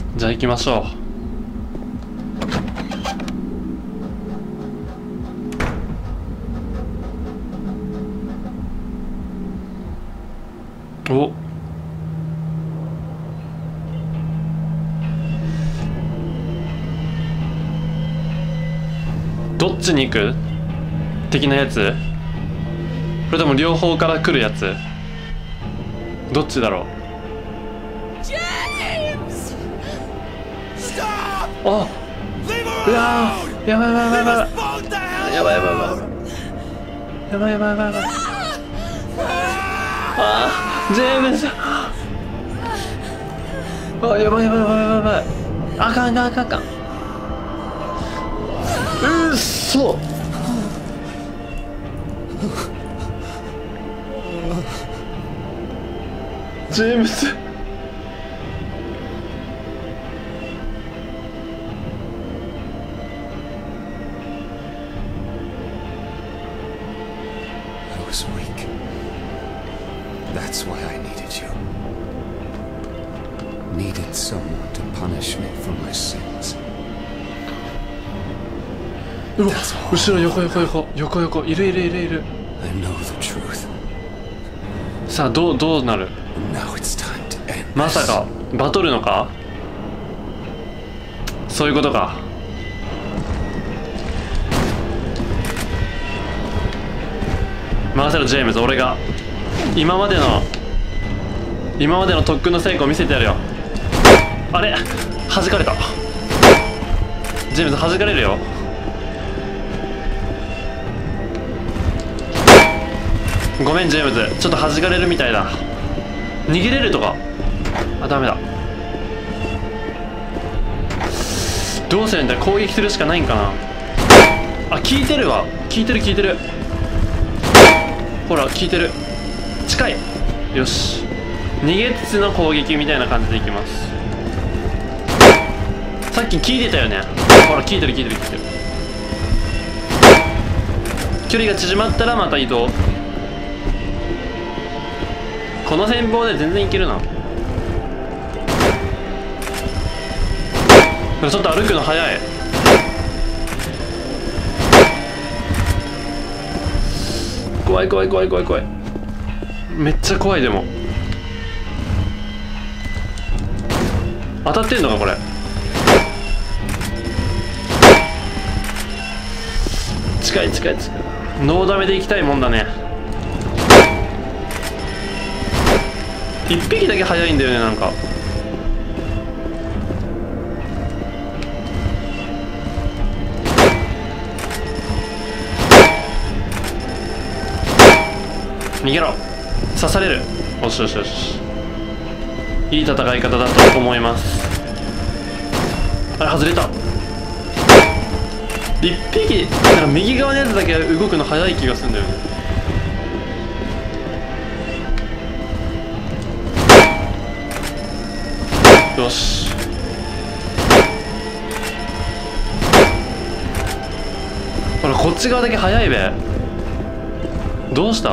じゃあ行きましょう。お、どっちに行く的なやつ？これでも両方から来るやつ？どっちだろう。あ、うわー、やばいやばいやばいやばいやばいやばいやばいやばいやばいやばいやばい。あー、ジェームズ、あ、やばいやばいやばいやばい。あかんあかんあかんあかん。うっそ。ジェームズ、 I was weak. That's why I needed you. Needed someone to punish me for my sins. うわ、後ろ横横横横横いるいるいるいる。 I know the truth. さあどうなる。 Now it's time to end まさ this. かバトるのか。そういうことか。任せろジェームズ、俺が今までの特訓の成果を見せてやるよ。あれ、弾かれた。ジェームズ弾かれるよ。ごめんジェームズ、ちょっと弾かれるみたいだ。逃げれるとか。あ、ダメだ。どうするんだよ、攻撃するしかないんかな。あ、効いてるわ。効いてる効いてる。ほら効いてる。近い。よし、逃げつつの攻撃みたいな感じでいきます。さっき効いてたよね。ほら効いてる効いてる効いてる。距離が縮まったらまた移動。この戦法で全然いけるな。ちょっと歩くの早い。怖い怖い怖い怖い怖い。めっちゃ怖い。でも当たってんのかこれ。近い近い近い。ノーダメで行きたいもんだね。一匹だけ速いんだよね、なんか。逃げろ。刺される。よしよしよし、いい戦い方だと思います。あれ外れた。一匹なんか右側のやつだけ動くの速い気がするんだよね。よし、ほらこっち側だけ速いべ。どうした。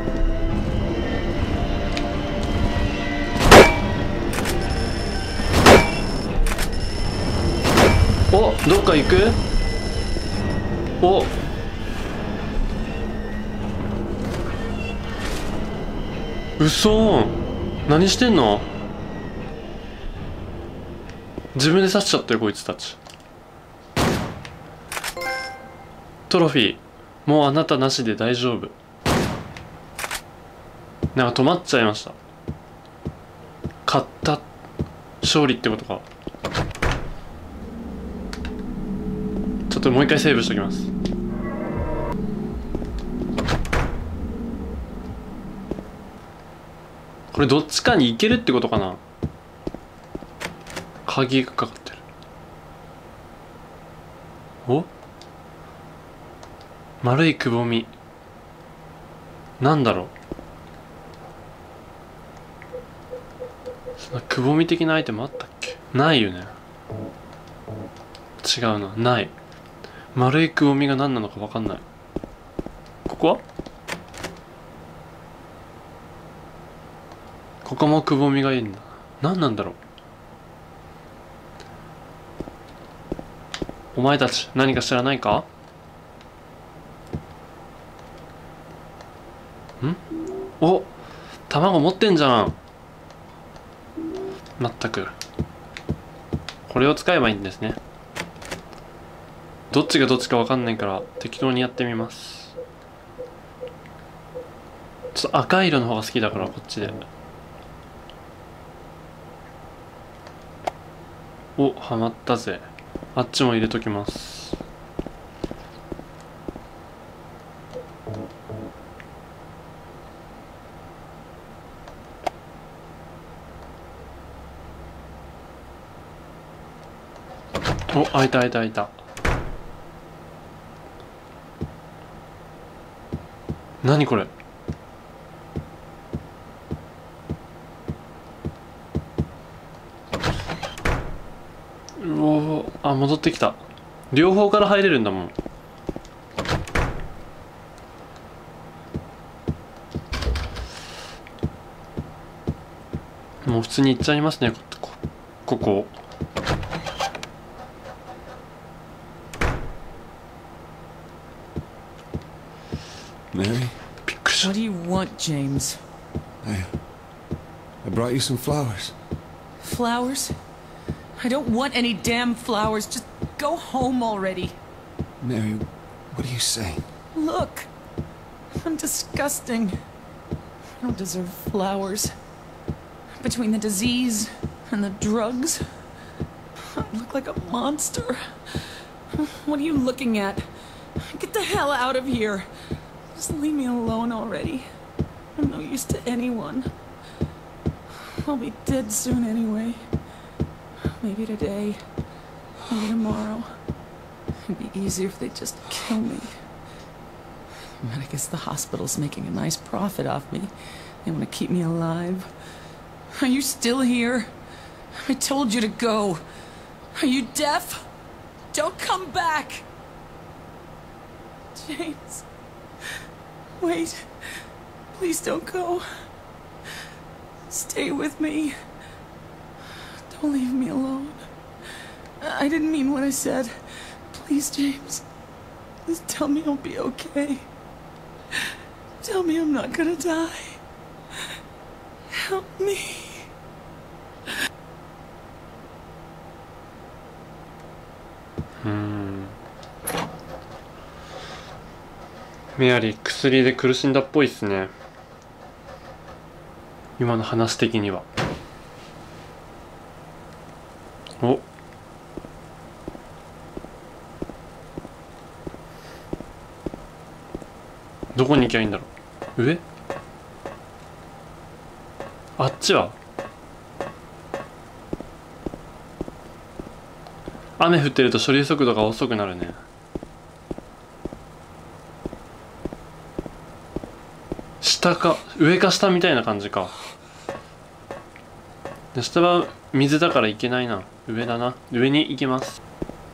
お、どっか行く。お、うそーん、何してんの。自分で刺しちゃったよこいつたち。トロフィー、もうあなたなしで大丈夫。なんか止まっちゃいました。勝った、勝利ってことか。ちょっともう一回セーブしときます。これどっちかに行けるってことかな。鍵がかかってる。お、丸いくぼみ、なんだろう。そのくぼみ的なアイテムあったっけ。ないよね。違うな、ない。丸いくぼみが何なのか分かんない。ここは、ここもくぼみがいいんだ。何なんだろう。 お前たち何か知らないか？お、卵持ってんじゃん。まったく。これを使えばいいんですね。どっちがどっちか分かんないから適当にやってみます。ちょっと赤い色の方が好きだからこっちで。お、はまったぜ。あっちも入れときます。お、開いた開いた開いた。何これ。うお、あ、戻ってきた。両方から入れるんだもん。もう普通に行っちゃいますね、ここ。 Mary? What do you want, James? I brought you some flowers. Flowers? I don't want any damn flowers. Just go home already. Mary, what are you saying? Look. I'm disgusting. I don't deserve flowers. Between the disease and the drugs, I look like a monster. What are you looking at? Get the hell out of here. Just leave me alone already. I'm no use to anyone. I'll be dead soon anyway. Maybe today. Maybe tomorrow. It'd be easier if they'd just kill me. But I guess the hospital's making a nice profit off me. They want to keep me alive. Are you still here? I told you to go. Are you deaf? Don't come back! James. Wait. Please don't go. Stay with me. Don't leave me alone. I didn't mean what I said. Please, James. Just tell me I'll be okay. Tell me I'm not gonna die. Help me. メアリー薬で苦しんだっぽいっすね、今の話的には。お、どこに行きゃいいんだろう。上？あっちは？雨降ってると処理速度が遅くなるね。下か上か下みたいな感じか。で、下は水だから行けないな。上だな。上に行きます。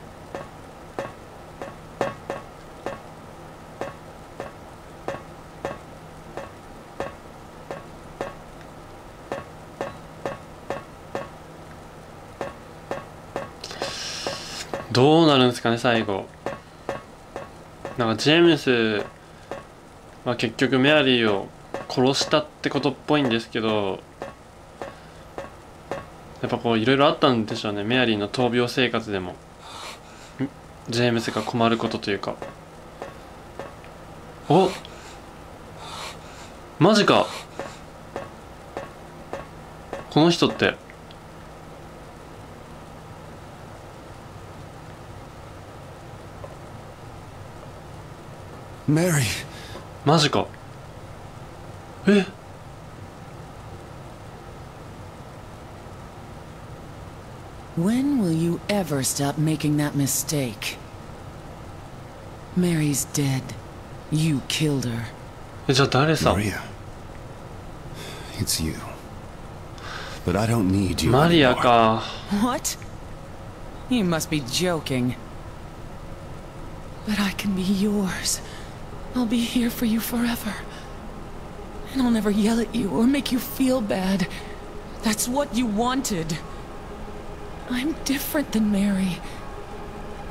どうなるんですかね最後。なんかジェームスは結局メアリーを殺したってことっぽいんですけど、やっぱこういろいろあったんでしょうね。メアリーの闘病生活でもジェームスが困ることというか。お、マジか。この人って Mary. マジか。え、 When will you ever stop making that mistake? Mary's dead. You killed her. え、じゃあ誰さ。 Maria. It's you. But I don't need you マリア anymore. か。 What? You must be joking. But I can be yours. I'll be here for you forever. And I'll never yell at you or make you feel bad. That's what you wanted. I'm different than Mary.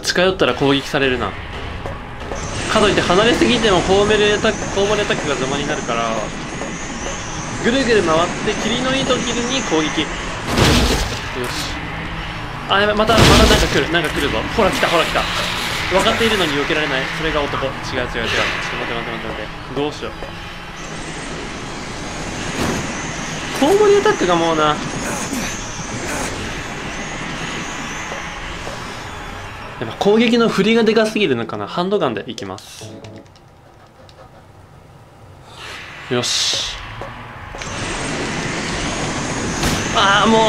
近寄ったら攻撃されるな。かといって離れすぎてもコウモリアタックが邪魔になるから、ぐるぐる回って霧の糸切りに攻撃。よし。あ、やばい、またなんか来るぞ。ほら来た。分かっているのに避けられない。それが男。違う。ちょっと待って。どうしよう。コウモリアタックがもうな。やっぱ攻撃の振りがでかすぎるのかな。ハンドガンでいきます。よし。ああ、もう。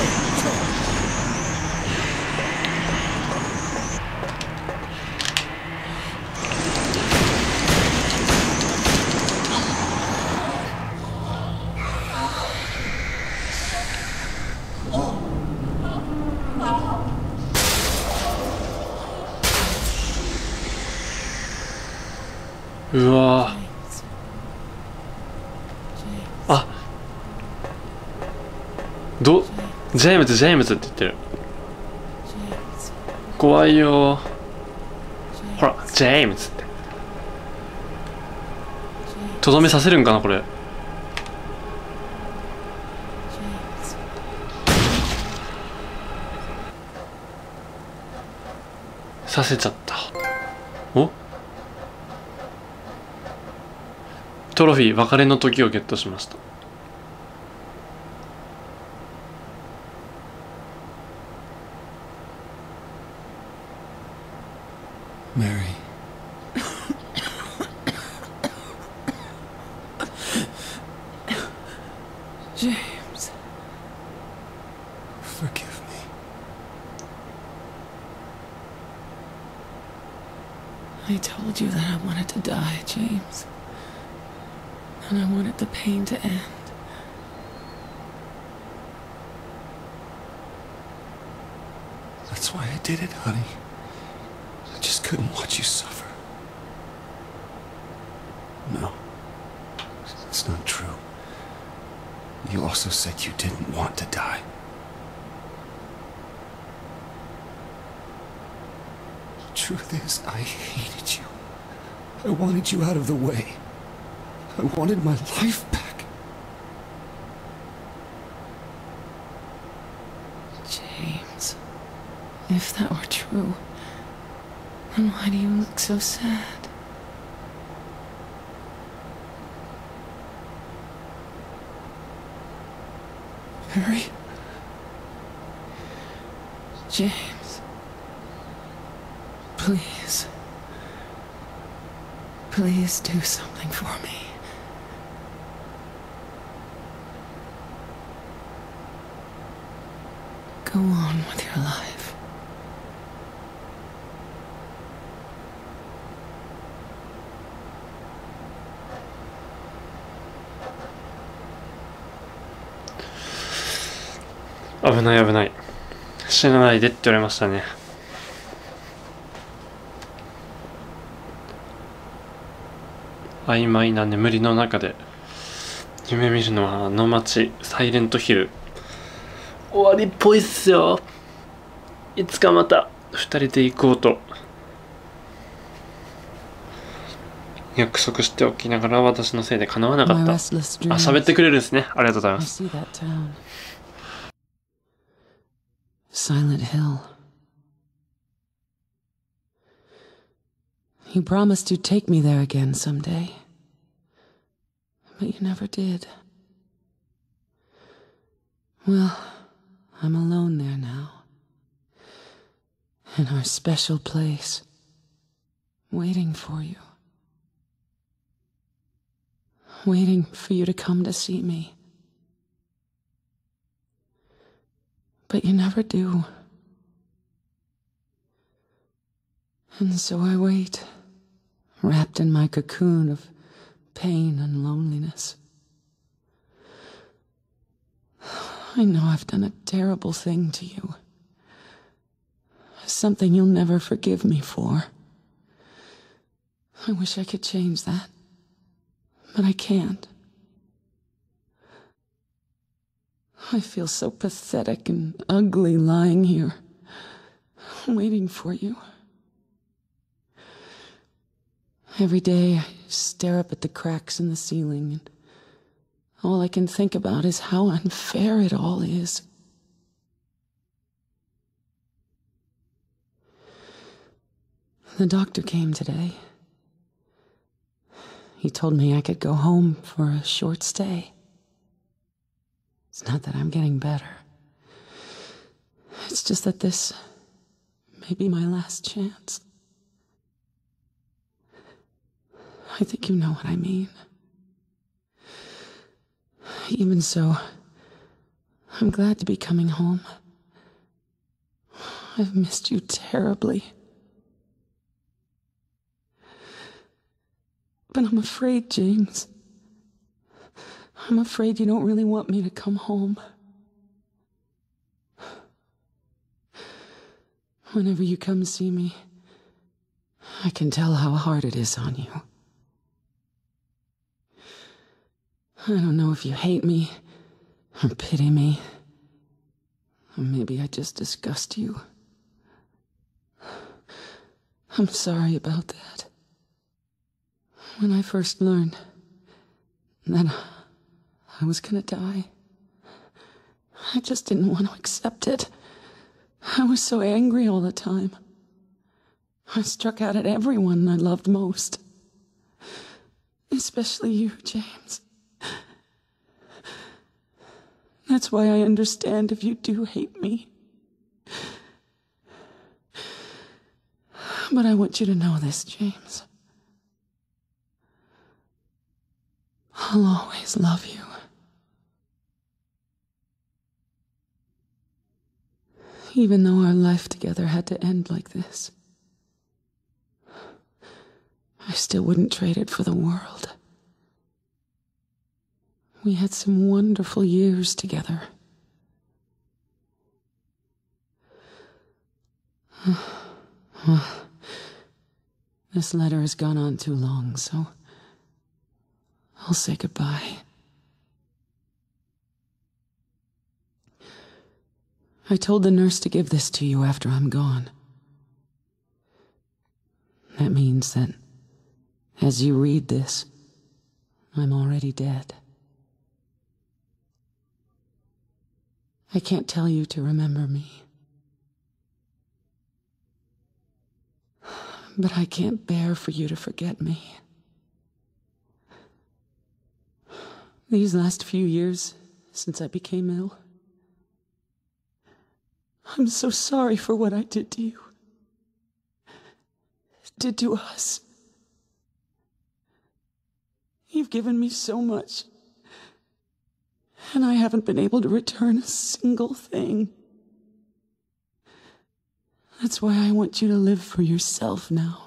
うわー、あ、ジェームズって言ってる。怖いよー。ほら、ジェームズってとどめさせるんかな、これ。させちゃった。お、トロフィー、別れの時をゲットしました。 Mary. James. Forgive me. I told you that I wanted to die, James. And I wanted the pain to end. That's why I did it, honey. I just couldn't watch you suffer. No. It's not true. You also said you didn't want to die. The truth is, I hated you. I wanted you out of the way. I wanted my life back. James, if that were true, then why do you look so sad? Mary? James, please. Please do something for me. Go on with your life. 危ない危ない。死なないでって言われましたね。曖昧な眠りの中で夢見るのはあの街サイレントヒル。終わりっぽいっすよ。いつかまた二人で行こうと約束しておきながら私のせいで叶わなかった。あ、喋ってくれるんですね。ありがとうございます。 Silent Hill. You promised you'd take me there again someday. But you never did. Well, I'm alone there now. In our special place. Waiting for you. Waiting for you to come to see me. But you never do. And so I wait, wrapped in my cocoon of pain and loneliness. I know I've done a terrible thing to you. Something you'll never forgive me for. I wish I could change that, but I can't. I feel so pathetic and ugly lying here, waiting for you. Every day I stare up at the cracks in the ceiling, and all I can think about is how unfair it all is. The doctor came today. He told me I could go home for a short stay. It's not that I'm getting better. It's just that this may be my last chance. I think you know what I mean. Even so, I'm glad to be coming home. I've missed you terribly. But I'm afraid, James. I'm afraid you don't really want me to come home. Whenever you come see me, I can tell how hard it is on you. I don't know if you hate me, or pity me, or maybe I just disgust you. I'm sorry about that. When I first learned that I was gonna die, I just didn't want to accept it. I was so angry all the time. I struck out at everyone I loved most. Especially you, James. That's why I understand if you do hate me. But I want you to know this, James. I'll always love you. Even though our life together had to end like this, I still wouldn't trade it for the world. We had some wonderful years together. This letter has gone on too long, so I'll say goodbye. I told the nurse to give this to you after I'm gone. That means that As you read this, I'm already dead. I can't tell you to remember me. But I can't bear for you to forget me. These last few years, since I became ill, I'm so sorry for what I did to you. Did to us. You've given me so much, and I haven't been able to return a single thing. That's why I want you to live for yourself now.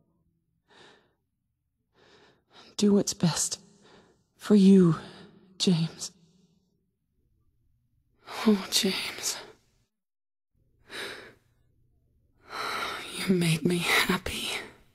Do what's best for you, James. Oh, James. You made me happy.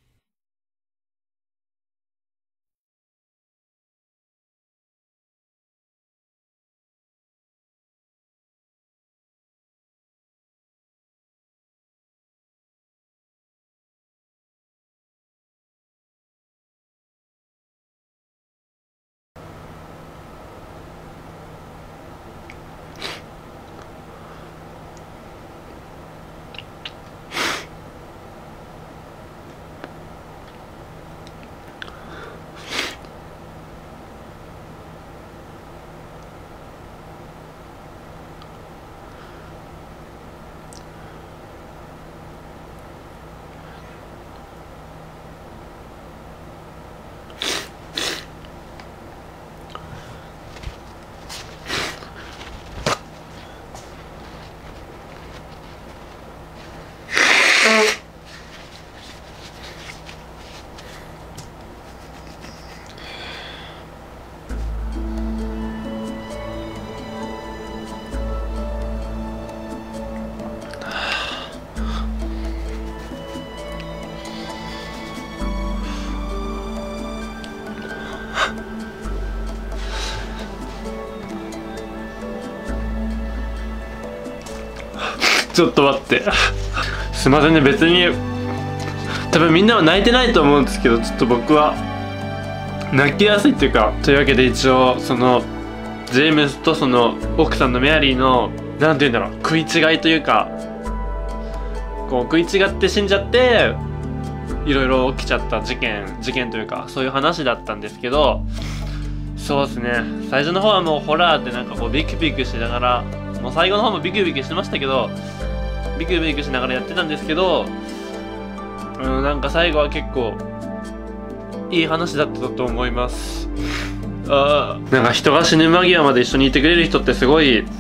ちょっと待って。すいませんね、別に多分みんなは泣いてないと思うんですけど、ちょっと僕は泣きやすいっていうか。というわけで一応そのジェームスとその奥さんのメアリーのなんて言うんだろう、食い違いというか、こう食い違って死んじゃっていろいろ起きちゃった事件というか、そういう話だったんですけど、そうですね、最初の方はもうホラーってなんかこうビクビクしながら、もう最後の方もビクビクしてましたけど、ビクビクしながらやってたんですけど、なんか最後は結構いい話だったと思います。なんか人が死ぬ間際まで一緒にいてくれる人ってすごい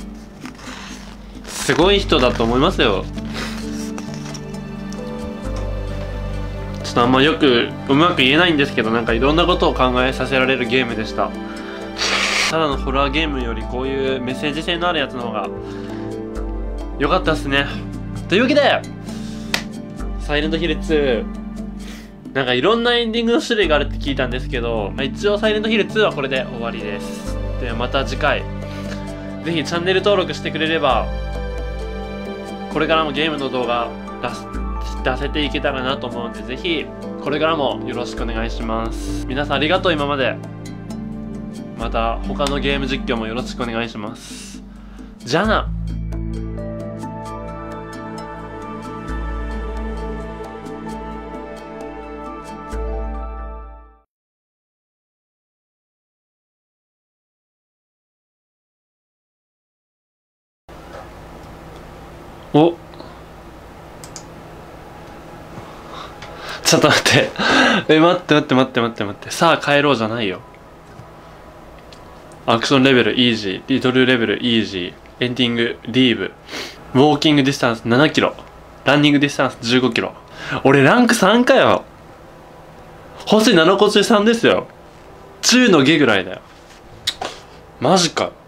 人だと思いますよ。ちょっとあんまよくうまく言えないんですけど、なんかいろんなことを考えさせられるゲームでした。ただのホラーゲームよりこういうメッセージ性のあるやつの方が良かったっすね。というわけでサイレントヒル2、なんかいろんなエンディングの種類があるって聞いたんですけど、一応サイレントヒル2はこれで終わりです。でまた次回ぜひチャンネル登録してくれれば、これからもゲームの動画出せていけたらなと思うんで、ぜひこれからもよろしくお願いします。皆さんありがとう、今まで。また他のゲーム実況もよろしくお願いします。じゃあな。お、ちょっと待って待って、さあ帰ろうじゃないよ。アクションレベルイージー、リトルレベルイージー、エンディングリーブ、ウォーキングディスタンス7キロ、ランニングディスタンス15キロ。俺ランク3かよ。星7個中3ですよ。10の下ぐらいだよ。マジか。